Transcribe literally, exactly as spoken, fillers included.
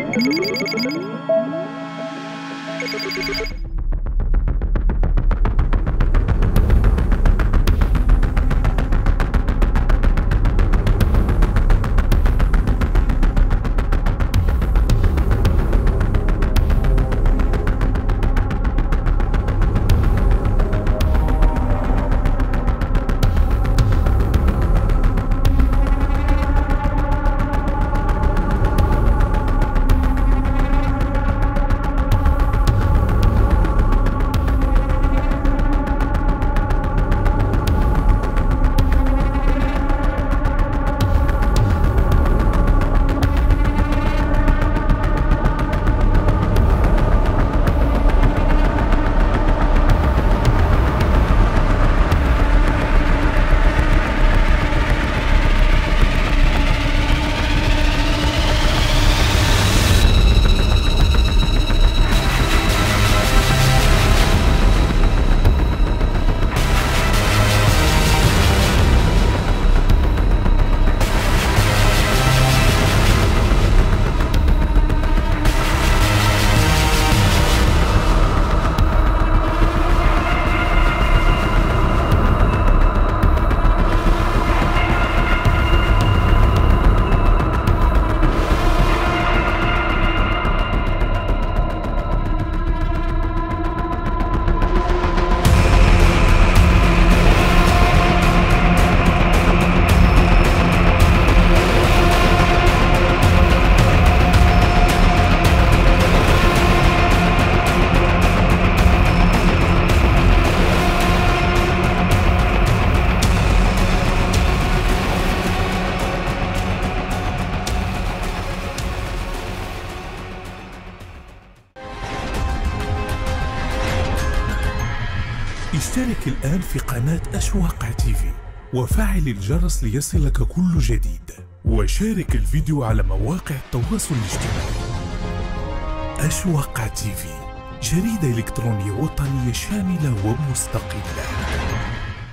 اشترك الآن في قناة أشواق تيفي وفعل الجرس ليصلك كل جديد، وشارك الفيديو على مواقع التواصل الاجتماعي. أشواق تيفي، جريدة إلكترونية وطنية شاملة ومستقلة.